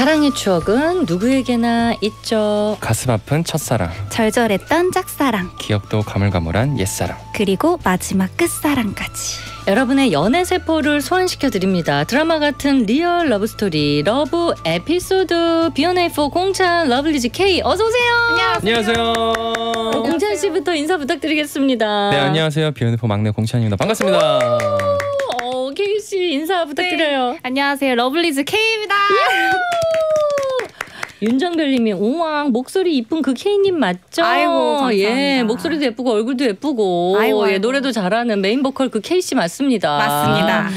사랑의 추억은 누구에게나 있죠. 가슴 아픈 첫사랑, 절절했던 짝사랑, 기억도 가물가물한 옛사랑, 그리고 마지막 끝사랑까지. 여러분의 연애 세포를 소환시켜드립니다. 드라마 같은 리얼 러브스토리 러브 에피소드 B&A4 공찬 러블리즈 K 어서오세요. 안녕하세요. 공찬 씨부터 인사 부탁드리겠습니다. 네, 안녕하세요. B&A4 막내 공찬입니다. 반갑습니다. K 씨 인사 부탁드려요. 네. 안녕하세요. 러블리즈 K입니다. 윤정별님이 오왕 목소리 이쁜 그 K님 맞죠? 아이고 감사합니다. 예, 목소리도 예쁘고 얼굴도 예쁘고 아이고. 예, 노래도 잘하는 메인 보컬 그 K 씨 맞습니다. 맞습니다.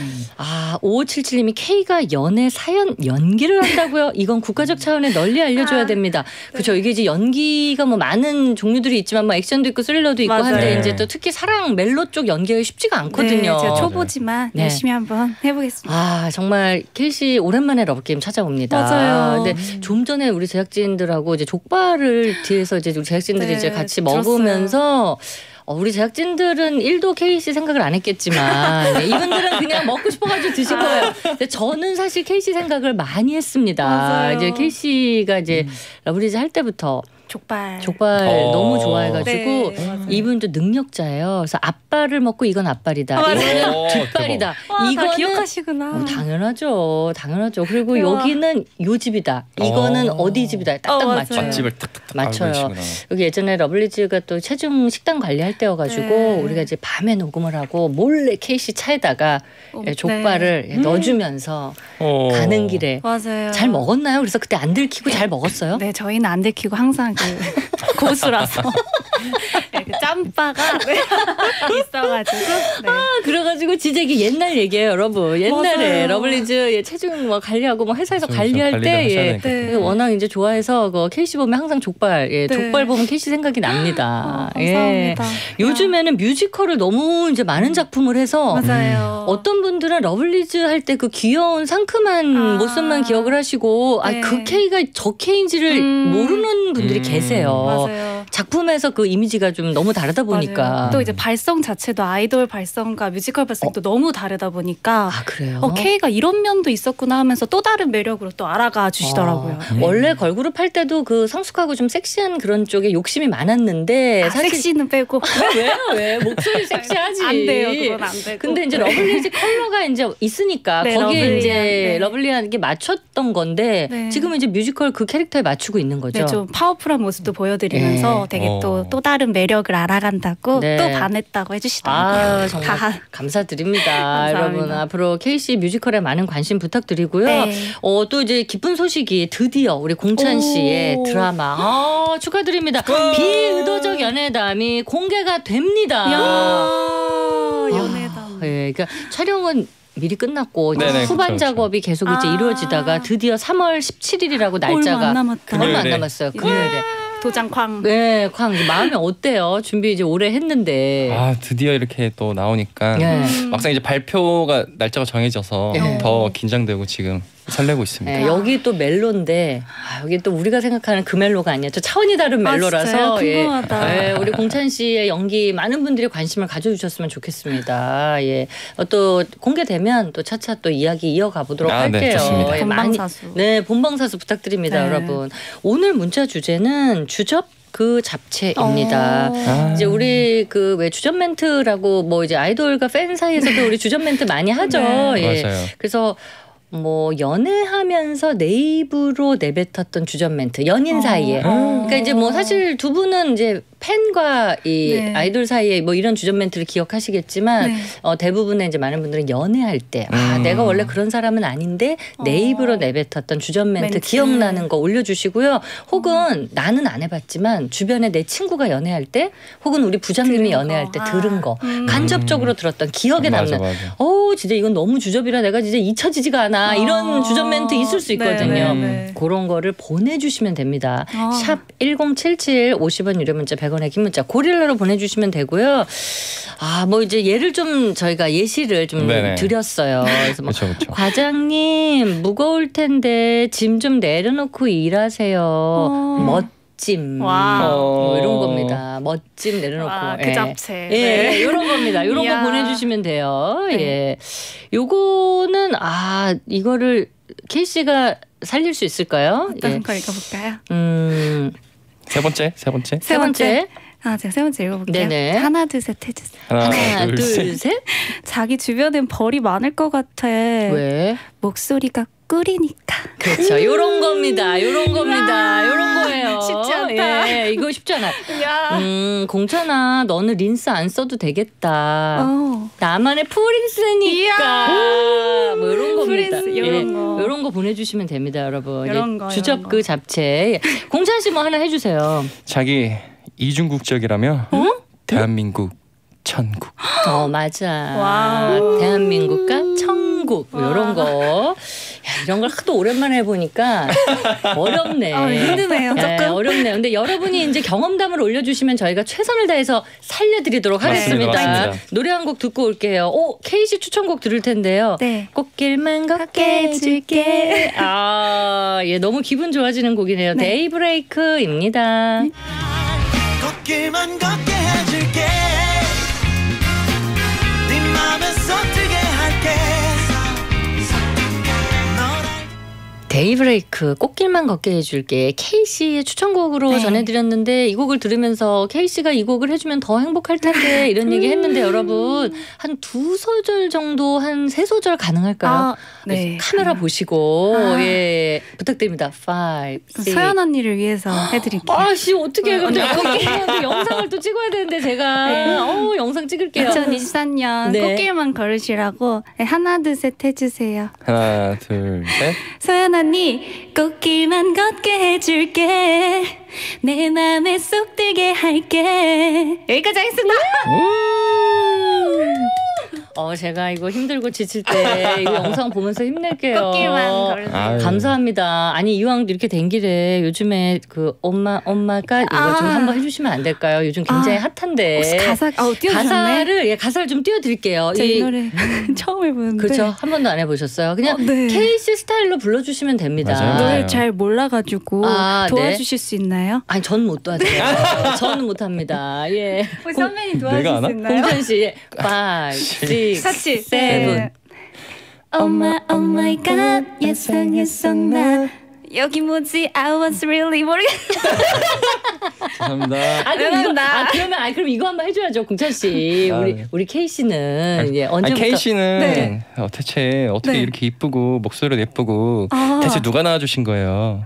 5577님이 K가 연애 사연 연기를 한다고요? 이건 국가적 차원에 널리 알려줘야 됩니다. 그렇죠. 이게 이제 연기가 뭐 많은 종류들이 있지만 뭐 액션도 있고 스릴러도 있고 맞아요. 한데 이제 또 특히 사랑 멜로 쪽 연기가 쉽지가 않거든요. 네, 제가 초보지만 네. 열심히 한번 해보겠습니다. 정말 K 씨 오랜만에 러브게임 찾아옵니다. 맞아요. 근데 좀 전에 우리 제작진들하고 이제 족발을 뒤에서 이제 우리 제작진들이 네, 이제 같이 들었어요. 먹으면서 우리 제작진들은 1도 K 씨 생각을 안 했겠지만 네, 이분들은 그냥 먹고 싶어가지고 드신 거예요. 근데 저는 사실 K 씨 생각을 많이 했습니다. 맞아요. 이제 K 씨가 이제 러브리즈 할 때부터 족발. 너무 좋아해가지고 네, 맞아요. 이분도 능력자예요. 그래서 앞발을 먹고 이건 앞발이다. 맞아요. 이거는 뒷발이다. 와, 이거는 다 기억하시구나. 당연하죠. 그리고 우와. 여기는 요 집이다. 이거는 어디 집이다. 딱딱 맞아요. 맞춰요. 맛집을 탁탁탁 맞춰요. 알고 계시구나. 여기 예전에 러블리즈가 또 체중 식단 관리할 때여가지고 네. 우리가 이제 밤에 녹음을 하고 몰래 KC 차에다가 족발을 네. 넣어주면서 가는 길에 맞아요. 잘 먹었나요? 그래서 그때 안 들키고 잘 먹었어요? 네, 저희는 안 들키고 항상 그 고수라서 네, 그 짬바가 있어가지고. 네. 그래가지고 진짜 이게 옛날 얘기예요, 여러분. 옛날에 맞아요. 러블리즈 체중 뭐 관리하고 뭐 회사에서 그렇죠. 관리할 관리도 때 하셔야 예. 네. 워낙 이제 좋아해서 그 KC 보면 항상 족발, 네. 족발 보면 KC 생각이 납니다. 감사합니다. 요즘에는 뮤지컬을 너무 이제 많은 작품을 해서 맞아요. 어떤 분들은 러블리즈 할 때 그 귀여운 상큼한 모습만 기억을 하시고 네. 그 K가 저 K인지를 모르는 분들이 계세요. 맞아요. 작품에서 그 이미지가 좀 너무 다르다 보니까. 맞아요. 또 이제 발성 자체도 아이돌 발성과 뮤지컬 발성도 너무 다르다 보니까 그래요? K가 이런 면도 있었구나 하면서 또 다른 매력으로 또 알아가 주시더라고요. 네. 원래 걸그룹 할 때도 그 성숙하고 좀 섹시한 그런 쪽에 욕심이 많았는데 사실 섹시는 빼고 왜 목소리 섹시하지? 안 돼요. 그건 안 되고. 근데 이제 러블리즈 컬러가 이제 있으니까 네, 거기에 러블리한, 이제 네. 러블리한 게 맞췄던 건데 네. 지금은 이제 뮤지컬 그 캐릭터에 맞추고 있는 거죠. 네, 좀 파워풀한 모습도 보여드리면서 되게 또 다른 매력을 알아간다고 네. 또 반했다고 해주시더라고요. 정말 감사드립니다. 감사합니다. 여러분 앞으로 KC 뮤지컬에 많은 관심 부탁드리고요. 네. 또 이제 기쁜 소식이 드디어 우리 공찬 씨의 드라마 축하드립니다. 비의도적 연애담이 공개가 됩니다. 연애담. 그러니까 촬영은 미리 끝났고 네네, 후반 그렇죠, 작업이 계속 이제 이루어지다가 드디어 3월 17일이라고 날짜가 얼마 안 남았다. 얼마 안 금요일에. 남았어요. 금요일에. 도장쾅. 네, 마음이 어때요? 준비 이제 오래 했는데. 드디어 이렇게 또 나오니까 네. 막상 이제 발표가 날짜가 정해져서 네. 더 긴장되고 지금 설레고 있습니다. 네, 여기 또 멜로인데 여기 또 우리가 생각하는 그 멜로가 아니야. 저 차원이 다른 멜로라서 진짜요? 궁금하다. 우리 공찬 씨의 연기 많은 분들이 관심을 가져주셨으면 좋겠습니다. 또 공개되면 또 차차 또 이야기 이어가 보도록 네, 할게요. 좋습니다. 본방사수. 본방사수 부탁드립니다, 네. 여러분. 오늘 문자 주제는 주접 그 잡채입니다. 아. 이제 우리 그 왜 주접 멘트라고 뭐 이제 아이돌과 팬 사이에서도 우리 주접 멘트 많이 하죠. 네. 맞아요. 그래서 뭐 연애하면서 내 입으로 내뱉었던 주접 멘트 연인 사이에. 그러니까 이제 뭐 사실 두 분은 이제 팬과 이 네. 아이돌 사이에 뭐 이런 주접 멘트를 기억하시겠지만 네. 대부분의 이제 많은 분들은 연애할 때 내가 원래 그런 사람은 아닌데 내 입으로 내뱉었던 주접 멘트 기억나는 거 올려주시고요. 혹은 나는 안 해봤지만 주변에 내 친구가 연애할 때 혹은 우리 부장님이 연애할 때 들은 거 간접적으로 들었던 기억에 남는 맞아. 진짜 이건 너무 주접이라 내가 진짜 잊혀지지가 않아 이런 주접 멘트 있을 수 있거든요. 네. 그런 거를 보내주시면 됩니다. 샵 1077 50원 유료 문자 100원의 긴 문자 고릴라로 보내주시면 되고요. 뭐 이제 예를 좀 저희가 예시를 좀 네네. 드렸어요. 그래서 뭐 그렇죠. 과장님 무거울 텐데 짐 좀 내려놓고 일하세요. 멋짐. 와우. 이런 겁니다. 멋짐 내려놓고. 그 잡채. 네. 이런 겁니다. 이런 거 이야. 보내주시면 돼요. 네. 요거는 이거를 K 씨가 살릴 수 있을까요? 어떤 걸 읽어볼까요? 세 번째. 세 번째. 제가 세 번째 읽어볼게요. 네네. 하나 둘 셋 해주세요. 하나, 둘, 셋. 자기 주변엔 벌이 많을 것 같아. 왜? 목소리가 꿀이니까. 그렇죠. 요런 겁니다. 요런 거예요. 쉽지 않다. 예, 이거 쉽지 않아. 야. 공찬아, 너는 린스 안 써도 되겠다. 나만의 프린스니까. 뭐 이런 겁니다. 프린스, 요런 거. 요런 거 보내주시면 됩니다, 여러분. 요런 거, 주접 요런 그 거. 잡채. 공찬 씨 뭐 하나 해주세요. 자기 이중국적이라며 대한민국 천국. 맞아. 와우. 대한민국과 천국 뭐 이런 거. 야, 이런 걸 하도 오랜만에 해보니까 어렵네. 힘드네요. 조금. 어렵네요. 근데 여러분이 이제 경험담을 올려주시면 저희가 최선을 다해서 살려드리도록 하겠습니다. 맞습니다. 노래 한 곡 듣고 올게요. K씨 추천곡 들을 텐데요. 네. 꽃길만 걷게 해줄게. 예, 너무 기분 좋아지는 곡이네요. 네. 데이브레이크입니다. 꽃길만 걷게 해줄게 네 맘에 쏙들게 할게 데이브레이크 꽃길만 걷게 해줄게 K씨의 추천곡으로 네. 전해드렸는데 이 곡을 들으면서 K씨가 이 곡을 해주면 더 행복할 텐데 이런 얘기 했는데 여러분 한 2소절 정도 한 3소절 가능할까요? 네. 카메라 보시고 예 부탁드립니다. 5, 6 서연 언니를 위해서 해드릴게요. 아씨 어떻게 근데 영상을 또 찍어야 되는데 제가 영상 찍을게요. 2023년 네. 꽃길만 걸으시라고 하나 둘 셋 해주세요. 하나, 둘, 셋. 서연 언니 꽃길만 걷게 해줄게 내 맘에 쏙 들게 할게 여기까지 하겠습니다. 제가 이거 힘들고 지칠 때 이거 영상 보면서 힘낼게요. 꽃길만 걸으세요. 아유. 감사합니다. 아니 이왕 이렇게 된 길에 요즘에 그 엄마가 이거 좀 한번 해주시면 안 될까요? 요즘 굉장히 핫한데. 혹시 가사 띄워주셨네? 가사를 좀 띄워드릴게요. 이 노래 처음 해보는데 그렇죠. 한 번도 안 해보셨어요. 그냥 네. KC 스타일로 불러주시면 됩니다. 맞아요. 노래 잘 몰라가지고 네. 도와주실 수 있나요? 아니 전 못 도와줘요. 저는 못합니다. 예. 우리 선배님 내가 도와주실 수 아나? 있나요? 공찬 씨 5, 6, 같이 7 엄마 마이 갓 예상했어 나 여기 뭐지 I was really 모르겠어. 감사합니다. 그럼 이거 한번 해줘야죠, 공찬 씨. 우리 K 씨는 언제부터? K 씨는 네. 대체 어떻게 네. 이렇게 이쁘고 목소리도 예쁘고 대체 누가 낳아주신 거예요?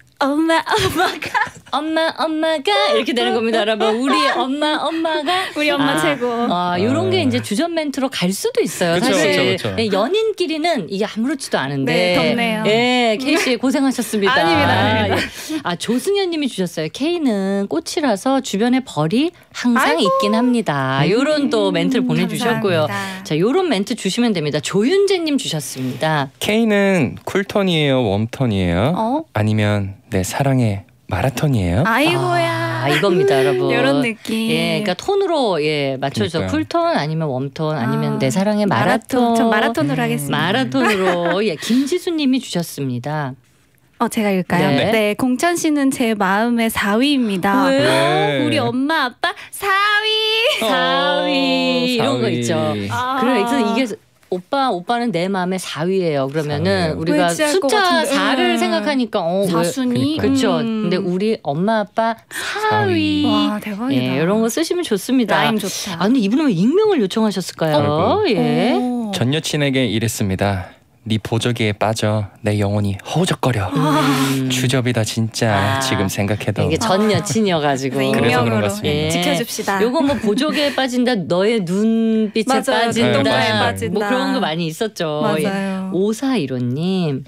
엄마가 이렇게 되는 겁니다, 여러분. 우리 엄마가 우리 엄마 최고. 이런 게 이제 주전 멘트로 갈 수도 있어요. 그쵸, 사실 그쵸. 예, 연인끼리는 이게 아무렇지도 않은데. 네, 덥네요. 예, K 씨 고생하셨습니다. 아닙니다. 조승현님이 주셨어요. K는 꽃이라서 주변에 벌이 항상 있긴 합니다. 이런 또 멘트를 보내주셨고요. 감사합니다. 자, 이런 멘트 주시면 됩니다. 조윤재님 주셨습니다. K는 쿨턴이에요, 웜턴이에요? 아니면 내 사랑의 마라톤이에요? 아이고야. 이겁니다, 여러분. 이런 느낌. 예, 그러니까 톤으로 맞춰서 그러니까요. 쿨톤 아니면 웜톤 아니면 내 사랑의 마라톤. 전 마라톤으로 하겠습니다. 마라톤으로 김지수님이 주셨습니다. 제가 읽을까요? 네. 네, 공찬 씨는 제 마음의 4위입니다. 왜? 우리 엄마 아빠 4위. 4위 이런 거 있죠. 그래서 이게 오빠는 내 마음의 4위예요. 그러면은 4위예요. 우리가 왠지 알것 숫자 같은데. 4를 생각하니까 사순위. 그렇죠. 근데 우리 엄마 아빠 4위. 와 대박이다. 예, 이런 거 쓰시면 좋습니다. 라임 좋다. 근데 이분은 왜 익명을 요청하셨을까요? 아이고. 예. 전 여친에게 이랬습니다. 네 보조개에 빠져 내 영혼이 허우적거려. 주접이다 진짜. 지금 생각해도. 이게 전 여친이어가지고. 그래서 그래서 그런 익명으로 것 같습니다. 예. 지켜줍시다. 요거 뭐 보조개에 빠진다, 너의 눈빛에 맞아요. 빠진다, 눈동자에 빠진다. 뭐 그런 거 많이 있었죠. 맞아요. 5415님.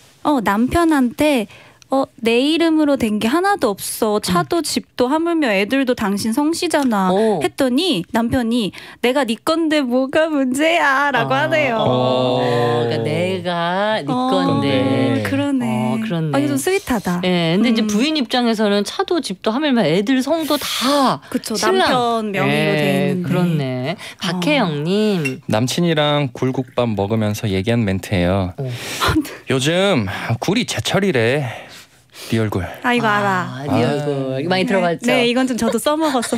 남편한테 내 이름으로 된 게 하나도 없어. 차도 집도 하물며 애들도 당신 성씨잖아. 했더니 남편이 내가 네 건데 뭐가 문제야라고 하네요. 그러니까 내가 네 건데. 그러네. 그렇네. 이거 좀 스윗하다. 예, 근데 이제 부인 입장에서는 차도 집도 하물며 애들 성도 다 그쵸. 신랑. 남편 명의로 돼 있는데. 그렇네. 박혜영님. 남친이랑 굴국밥 먹으면서 얘기한 멘트예요. 요즘 굴이 제철이래. 네 얼굴. 아 이거 알아. 네 얼굴 많이 들어봤죠? 네, 이건 좀 저도 써먹었었어요.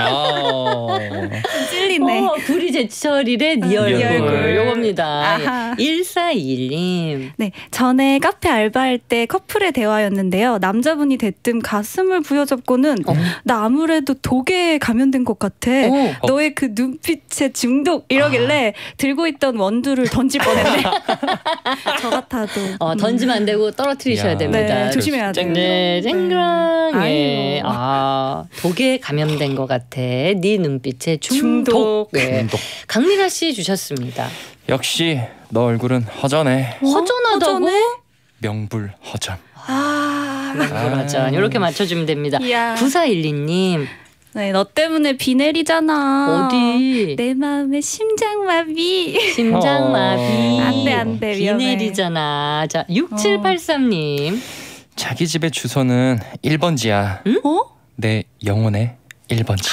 찔리네. 구리 제철일의 네 얼굴. 요겁니다. 아하. 1421님. 네, 전에 카페 알바할 때 커플의 대화였는데요. 남자분이 대뜸 가슴을 부여잡고는 나 아무래도 독에 감염된 것 같아. 너의 그 눈빛에 중독 이러길래 들고 있던 원두를 던질 뻔했네. 저 같아도. 던지면 안 되고 떨어뜨리셔야 됩니다. 네, 조심해야 돼요. 네, 쨍그랑해. 아이고. 독에 감염된 것 같아. 네 눈빛에 중독. 네. 중독. 강미라 씨 주셨습니다. 역시 너 얼굴은 허전해. 허전하다고? 명불허전. 명불허전. 이렇게 맞춰주면 됩니다. 이야. 9412님. 네, 너 때문에 비 내리잖아. 어디? 내 마음에 심장마비. 심장마비. 안 돼, 비 위험해. 내리잖아. 자, 6783님. 자기 집의 주소는 1번지야. 내 영혼의 1번지.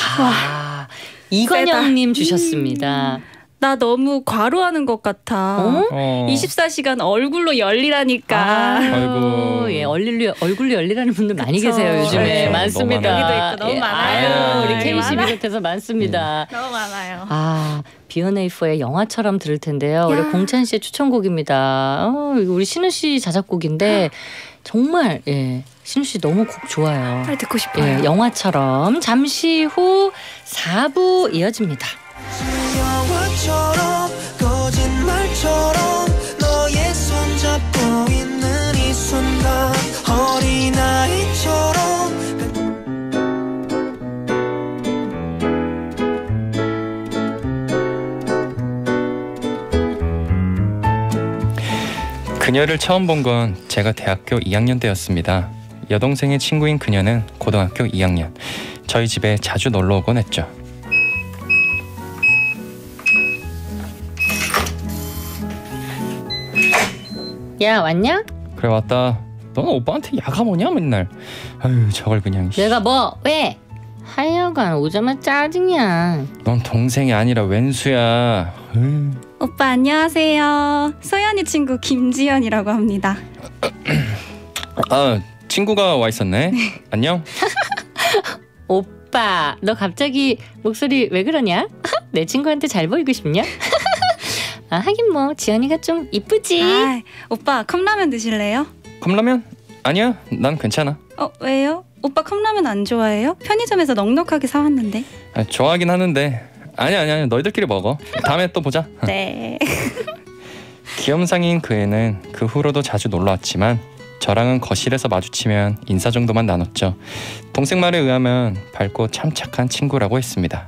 이건영님 주셨습니다. 나 너무 과로하는 것 같아. 24시간 얼굴로 열리라니까. 아이고. 예, 얼굴로 열리라는 분들 많이 계세요 요즘에. 그렇죠. 많습니다. 너무 많아요. 너무 많아요. 우리 K 씨 많아요. 비롯해서 많습니다. 너무 많아요. B&A4의 영화처럼 들을 텐데요. 우리 공찬 씨의 추천곡입니다. 이거 우리 신우 씨 자작곡인데 정말 신우 씨 너무 곡 좋아요. 빨리 듣고 싶어요. 영화처럼 잠시 후 4부 이어집니다. 영화처럼 거짓말처럼 너의 손잡고 있는 이 순간 어린아이처럼 그녀를 처음 본 건 제가 대학교 2학년 때였습니다. 여동생의 친구인 그녀는 고등학교 2학년. 저희 집에 자주 놀러 오곤 했죠. 야, 왔냐? 그래 왔다. 너는 오빠한테 야가 뭐냐 맨날. 아유 저걸 그냥. 내가 뭐? 왜? 하여간 오자마자 짜증이야. 넌 동생이 아니라 왼수야. 오빠 안녕하세요. 소연이 친구 김지연이라고 합니다. 친구가 와 있었네. 안녕. 오빠, 너 갑자기 목소리 왜 그러냐? 내 친구한테 잘 보이고 싶냐? 하긴 뭐 지연이가 좀 이쁘지. 오빠 컵라면 드실래요? 컵라면? 아니야, 난 괜찮아. 왜요? 오빠 컵라면 안 좋아해요? 편의점에서 넉넉하게 사왔는데. 좋아하긴 하는데. 아니야, 너희들끼리 먹어. 다음에 또 보자. 네. 귀염상인 그 애는 그 후로도 자주 놀러 왔지만 저랑은 거실에서 마주치면 인사 정도만 나눴죠. 동생 말에 의하면 밝고 참 착한 친구라고 했습니다.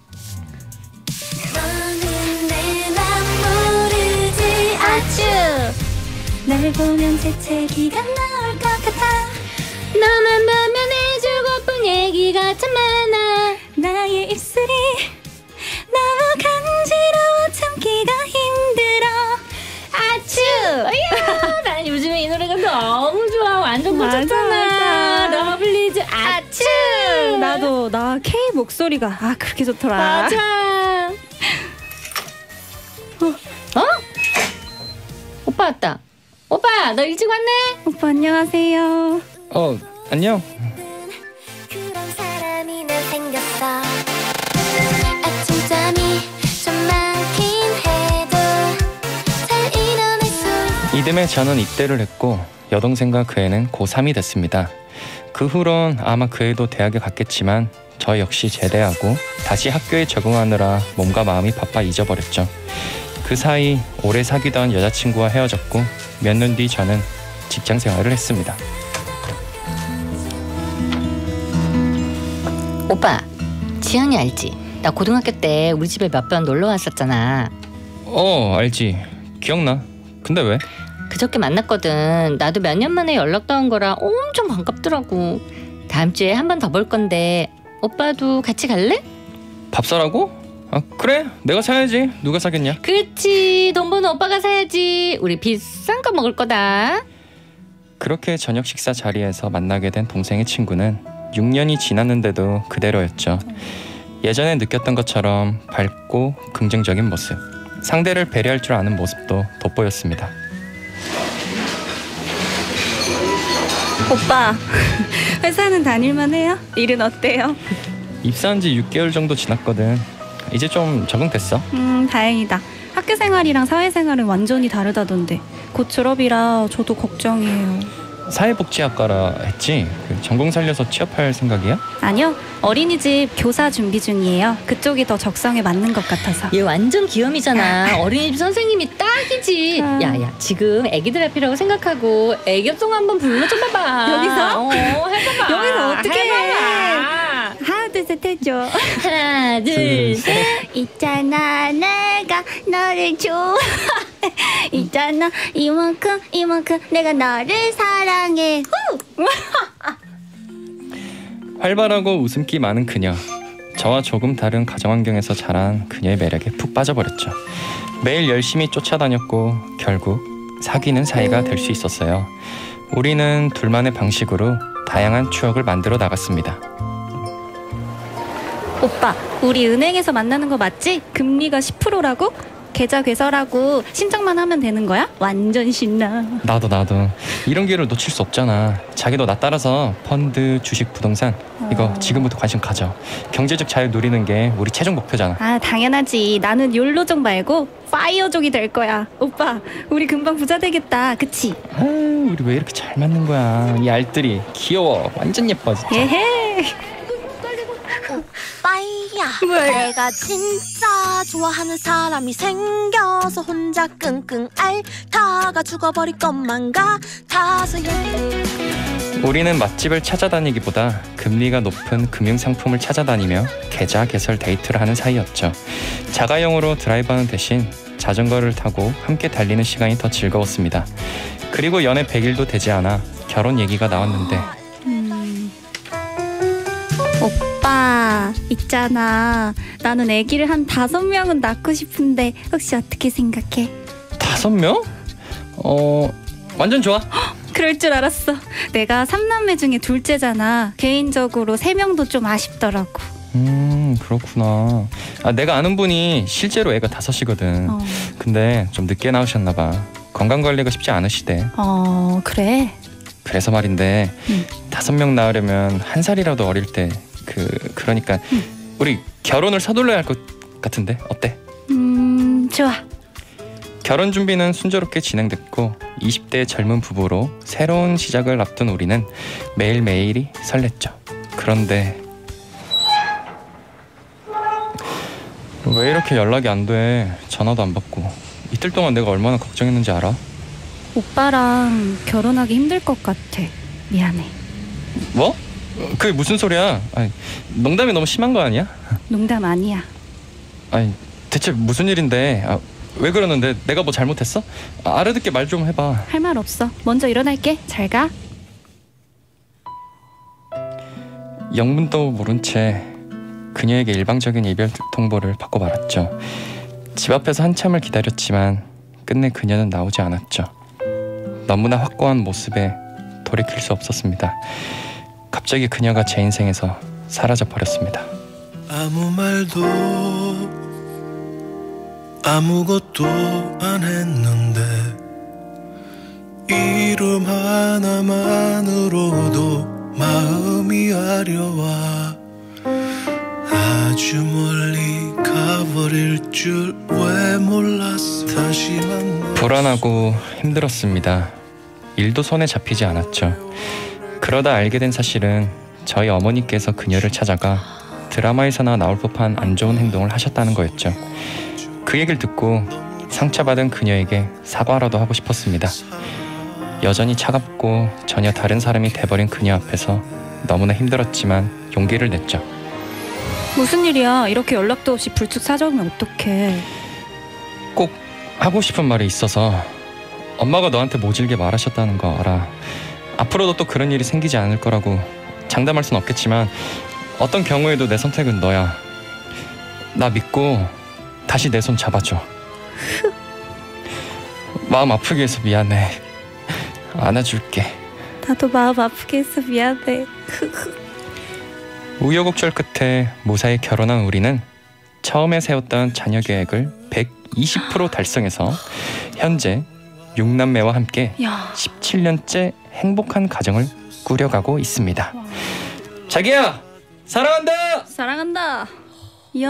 날 보면 재채기가 나올 것 같아. 너만 보면 해주고픈 얘기가 참 많아. 나의 입술이 너무 간지러워 참기가 힘들어. 아츄! 난 요즘에 이 노래가 너무 좋아. 완전 꽂혔잖아. 러블리즈 아츄! 나도 나 K 목소리가 그렇게 좋더라. 맞아. 오빠 왔다. 오빠 너 일찍 왔네? 오빠 안녕하세요. 안녕. 그런 사람이 난 생겼어. 아침잠이 좀 많긴 해도 잘 일어날 수 있어. 이듬해 저는 입대를 했고 여동생과 그 애는 고3이 됐습니다. 그 후론 아마 그 애도 대학에 갔겠지만 저 역시 제대하고 다시 학교에 적응하느라 몸과 마음이 바빠 잊어버렸죠. 그 사이 오래 사귀던 여자친구와 헤어졌고 몇 년 뒤 저는 직장 생활을 했습니다. 오빠 지연이 알지? 나 고등학교 때 우리 집에 몇 번 놀러 왔었잖아. 알지. 기억나. 근데 왜? 그저께 만났거든. 나도 몇 년 만에 연락도 한 거라 엄청 반갑더라고. 다음 주에 한 번 더 볼 건데 오빠도 같이 갈래? 밥 사라고? 그래. 내가 사야지. 누가 사겠냐? 그렇지. 돈 버는 오빠가 사야지. 우리 비싼 거 먹을 거다. 그렇게 저녁 식사 자리에서 만나게 된 동생의 친구는 6년이 지났는데도 그대로였죠. 예전에 느꼈던 것처럼 밝고 긍정적인 모습, 상대를 배려할 줄 아는 모습도 돋보였습니다. 오빠, 회사는 다닐만 해요? 일은 어때요? 입사한 지 6개월 정도 지났거든. 이제 좀 적응됐어. 다행이다. 학교 생활이랑 사회 생활은 완전히 다르다던데. 곧 졸업이라 저도 걱정이에요. 사회복지학과라 했지? 전공 살려서 취업할 생각이야? 아니요. 어린이집 교사 준비 중이에요. 그쪽이 더 적성에 맞는 것 같아서. 얘 완전 귀염이잖아. 어린이집 선생님이 딱이지. 야야, 지금 애기들 앞이라고 생각하고 애교송 한번 불러줘봐봐. 여기서? 해봐봐. 여기서 어떻게 해봐봐. 하나 둘 셋 해줘. 하나 둘 셋. 있잖아 내가 너를 좋아해. 있잖아 이만큼 내가 너를 사랑해. 활발하고 웃음기 많은 그녀. 저와 조금 다른 가정환경에서 자란 그녀의 매력에 푹 빠져버렸죠. 매일 열심히 쫓아다녔고 결국 사귀는 사이가 될 수 있었어요. 우리는 둘만의 방식으로 다양한 추억을 만들어 나갔습니다. 오빠, 우리 은행에서 만나는 거 맞지? 금리가 10%라고? 계좌 개설하고 신청만 하면 되는 거야? 완전 신나. 나도 이런 기회를 놓칠 수 없잖아. 자기도 나 따라서 펀드, 주식, 부동산 이거 지금부터 관심 가져. 경제적 자유 누리는 게 우리 최종 목표잖아. 아, 당연하지. 나는 욜로족 말고 파이어족이 될 거야. 오빠, 우리 금방 부자 되겠다. 그치? 아, 우리 왜 이렇게 잘 맞는 거야. 이 알들이 귀여워. 완전 예뻐 진짜. 예헤. 오빠야, 내가 진짜 좋아하는 사람이 생겨서 혼자 끙끙 앓다가 죽어버릴 것만 같아서. 우리는 맛집을 찾아다니기보다 금리가 높은 금융상품을 찾아다니며 계좌 개설 데이트를 하는 사이였죠. 자가용으로 드라이브하는 대신 자전거를 타고 함께 달리는 시간이 더 즐거웠습니다. 그리고 연애 100일도 되지 않아 결혼 얘기가 나왔는데 오빠, 있잖아. 나는 아기를 한 5명은 낳고 싶은데 혹시 어떻게 생각해? 5명? 완전 좋아. 그럴 줄 알았어. 내가 3남매 중에 둘째잖아. 개인적으로 3명도 좀 아쉽더라고. 그렇구나. 내가 아는 분이 실제로 애가 5이거든. 근데 좀 늦게 나오셨나 봐. 건강관리가 쉽지 않으시대. 그래? 그래서 말인데 5명 낳으려면 1살이라도 어릴 때 그러니까 우리 결혼을 서둘러야 할 것 같은데 어때? 좋아. 결혼 준비는 순조롭게 진행됐고 20대 젊은 부부로 새로운 시작을 앞둔 우리는 매일매일이 설렜죠. 그런데 왜 이렇게 연락이 안 돼? 전화도 안 받고. 이틀 동안 내가 얼마나 걱정했는지 알아? 오빠랑 결혼하기 힘들 것 같아. 미안해. 뭐? 그게 무슨 소리야? 아니, 농담이 너무 심한 거 아니야? 농담 아니야. 아니, 대체 무슨 일인데? 왜 그러는데? 내가 뭐 잘못했어? 알아듣게 말 좀 해봐. 할 말 없어. 먼저 일어날게. 잘 가. 영문도 모른 채 그녀에게 일방적인 이별 통보를 받고 말았죠. 집 앞에서 한참을 기다렸지만 끝내 그녀는 나오지 않았죠. 너무나 확고한 모습에 돌이킬 수 없었습니다. 갑자기 그녀가 제 인생에서 사라져 버렸습니다. 아무 말도 아무것도 안 했는데 이름 하나만으로도 마음이 아려와. 아주 멀리 가버릴 줄 왜 몰랐어. 다시 만나. 불안하고 힘들었습니다. 일도 손에 잡히지 않았죠. 그러다 알게 된 사실은 저희 어머니께서 그녀를 찾아가 드라마에서나 나올 법한 안 좋은 행동을 하셨다는 거였죠. 그 얘기를 듣고 상처받은 그녀에게 사과라도 하고 싶었습니다. 여전히 차갑고 전혀 다른 사람이 돼버린 그녀 앞에서 너무나 힘들었지만 용기를 냈죠. 무슨 일이야? 이렇게 연락도 없이 불쑥 찾아오면 어떡해. 꼭 하고 싶은 말이 있어서. 엄마가 너한테 모질게 말하셨다는 거 알아. 앞으로도 또 그런 일이 생기지 않을 거라고 장담할 순 없겠지만 어떤 경우에도 내 선택은 너야. 나 믿고 다시 내 손 잡아줘. 마음 아프게 해서 미안해. 안아줄게. 나도 마음 아프게 해서 미안해. 우여곡절 끝에 무사히 결혼한 우리는 처음에 세웠던 자녀 계획을 120% 달성해서 현재 6남매와 함께 야. 17년째 행복한 가정을 꾸려가고 있습니다. 자기야 사랑한다. 사랑한다. 이야.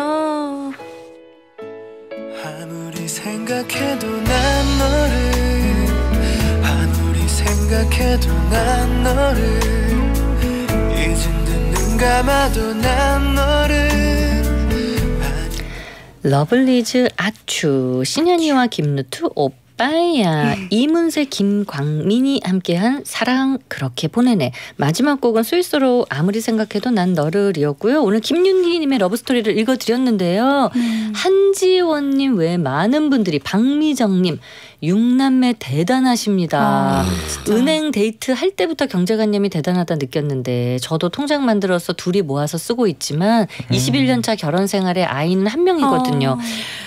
아무리 생각해도 난 너를 아무리 생각해도 난 너를 이젠 눈 감아도 난 너를 러블리즈 아추 신현이와 김루트 오빠야 이문세 김광민이 함께한 사랑 그렇게 보내네. 마지막 곡은 스위스로 아무리 생각해도 난 너를이었고요. 오늘 김윤희님의 러브스토리를 읽어드렸는데요. 한지원님 외에 많은 분들이 박미정님 6남매 대단하십니다. 은행 데이트 할 때부터 경제관념이 대단하다 느꼈는데 저도 통장 만들어서 둘이 모아서 쓰고 있지만 21년 차 결혼 생활에 아이는 한 명이거든요.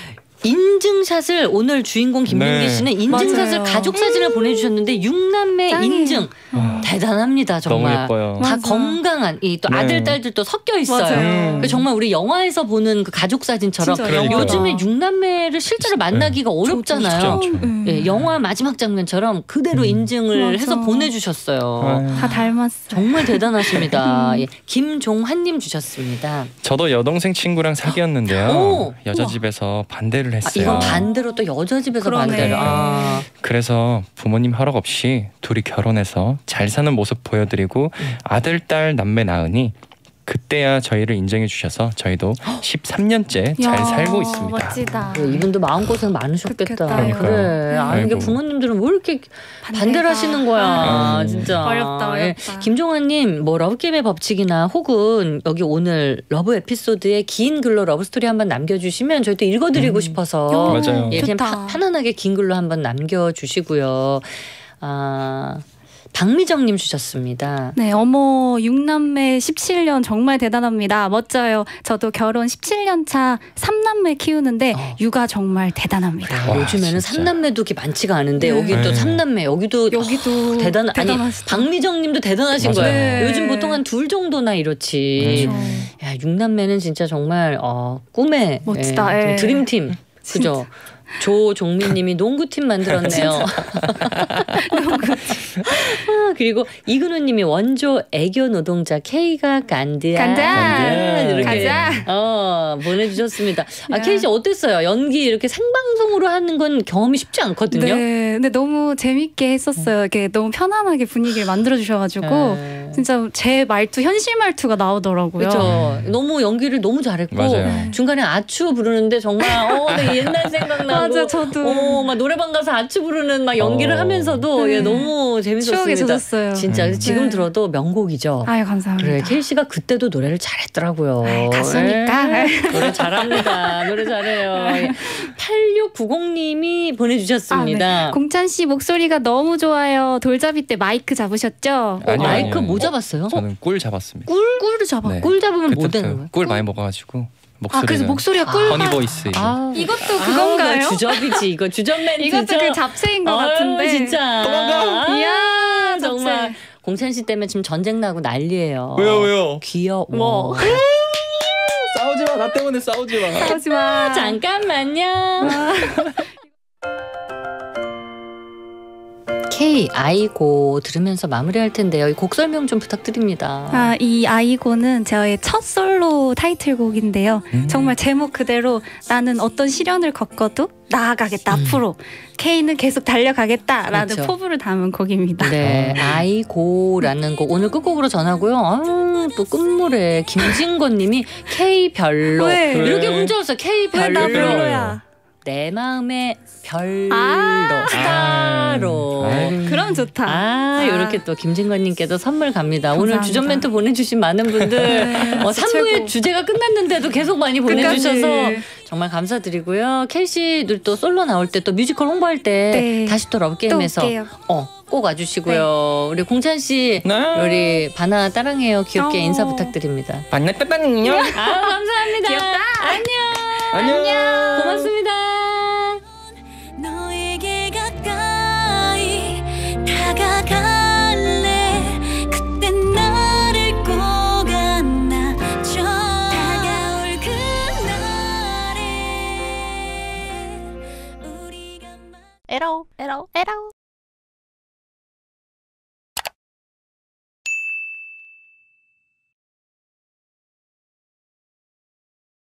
인증샷을 오늘 주인공 김민기 네. 씨는 인증샷을 맞아요. 가족 사진을 보내주셨는데 6남매 짱이에요. 인증 대단합니다 정말. 너무 예뻐요. 다 맞아. 건강한 이 또 네. 아들 딸들도 섞여 있어요. 맞아요. 그러니까 정말 우리 영화에서 보는 그 가족 사진처럼 진짜 그러니까요. 요즘에 6남매를 실제로 만나기가 어렵잖아요. 쉽지 않죠. 예, 영화 마지막 장면처럼 그대로 인증을 맞아. 해서 보내주셨어요. 다 닮았어요. 정말 대단하십니다. 예, 김종환님 주셨습니다. 저도 여동생 친구랑 사귀었는데요. 오! 여자 우와. 집에서 반대를 아, 했어요. 이건 반대로 또 여자 집에서 그러네. 반대로. 아. 그래서 부모님 허락 없이 둘이 결혼해서 잘 사는 모습 보여드리고 아들, 딸, 남매 낳으니 그때야 저희를 인정해 주셔서 저희도 13년째 잘 야, 살고 있습니다. 멋지다. 그래, 이분도 마음고생 많으셨겠다. 그렇겠다. 그래. 아, 이게 아이고. 부모님들은 왜 이렇게 반대를 하시는 거야. 진짜. 어렵다, 예. 어렵다. 김종환님, 뭐 러브게임의 법칙이나 혹은 여기 오늘 러브 에피소드에 긴 글로 러브스토리 한번 남겨주시면 저희도 읽어드리고 싶어서. 맞아요. 예, 그냥 좋다. 편안하게 긴 글로 한번 남겨주시고요. 아, 박미정님 주셨습니다. 네, 어머 6남매 17년 정말 대단합니다. 멋져요. 저도 결혼 17년 차 3남매 키우는데 육아 정말 대단합니다. 와, 요즘에는 진짜. 3남매도 그렇게 많지가 않은데 네. 여기 또 네. 3남매 여기도 아니 대단하시다. 박미정님도 대단하신 맞아요. 거예요. 네. 요즘 보통 한 둘 정도나 이렇지. 야 6남매는 진짜 정말 꿈의 멋지다. 좀 예. 드림팀. 그죠? 조종민님이 농구팀 만들었네요. 아, 그리고 이근우님이 원조 애교 노동자 K가 간드야. 간다. 이렇게 가자. 보내주셨습니다. 아 야. K 씨 어땠어요? 연기 이렇게 생방송으로 하는 건 경험이 쉽지 않거든요. 네, 근데 너무 재밌게 했었어요. 이렇게 너무 편안하게 분위기를 만들어 주셔가지고 네. 진짜 제 말투 현실 말투가 나오더라고요. 그렇죠. 너무 연기를 너무 잘했고 맞아요. 중간에 아추 부르는데 정말 내 옛날 생각나고 맞아, 저도. 막 노래방 가서 아추 부르는 막 연기를 하면서도 네. 예, 너무 재밌었습니다. 추억에 젖었어요. 진짜 지금 네. 들어도 명곡이죠. 아유 감사합니다. 그래 케이 씨가 그때도 노래를 잘했더라고요. 아이, 가수니까. 예. 노래 잘합니다. 노래 잘해요. 8690님이 보내주셨습니다. 공찬 씨 목소리가 너무 좋아요. 돌잡이 때 마이크 잡으셨죠? 아니요, 마이크 아니요. 뭐 잡았어요? 저는 꿀 잡았습니다. 꿀을 잡아. 네. 꿀 잡으면 뭐 그때부터 되는 거예요? 꿀 많이 먹어가지고 목소리는 그래서 목소리가 꿀. 허니 보이스. 아, 이것도 그건가요? 주접이지 이거 주접 멘트죠. 이것도 그 잡채인 것 아유, 같은데. 진짜. 도망가. 이야, 정말 잡채. 공찬 씨 때문에 지금 전쟁 나고 난리예요. 왜요? 귀여워. 뭐. 싸우지 마. 나 때문에 싸우지 마. 싸우지 마. 잠깐만요. K 아이고 들으면서 마무리할 텐데요. 이 곡 설명 좀 부탁드립니다. 이 아이고는 저의 첫 솔로 타이틀곡인데요. 정말 제목 그대로 나는 어떤 시련을 겪어도 나아가겠다 앞으로. K는 계속 달려가겠다라는 그렇죠. 포부를 담은 곡입니다. 네, 아이고라는 곡 오늘 끝곡으로 전하고요. 또 끝물에 김진건님이 K 별로 왜? 이렇게 문자 왔어요. K 왜 나 별로. 별로야? 내 마음의 별로 아. 스타로. 그럼 좋다. 이렇게 또 김진관님께도 선물 갑니다. 오늘 감사합니다. 주전 멘트 보내주신 많은 분들 네, 3부의 최고. 주제가 끝났는데도 계속 많이 보내주셔서 끝까지. 정말 감사드리고요. 켈씨들 또 솔로 나올 때 또 뮤지컬 홍보할 때 네. 다시 또 러브게임에서 또 올게요. 꼭 와주시고요. 우리 공찬 씨, 네. 우리 바나 따랑해요. 귀엽게 인사 부탁드립니다. 만났다니요. 감사합니다. 귀엽다. 안녕. 고맙습니다. 너에게 가까이 다가갈래 그때 나를 꼭 안아줘 다가올 그날에 우리가 에라오 에라오 에라오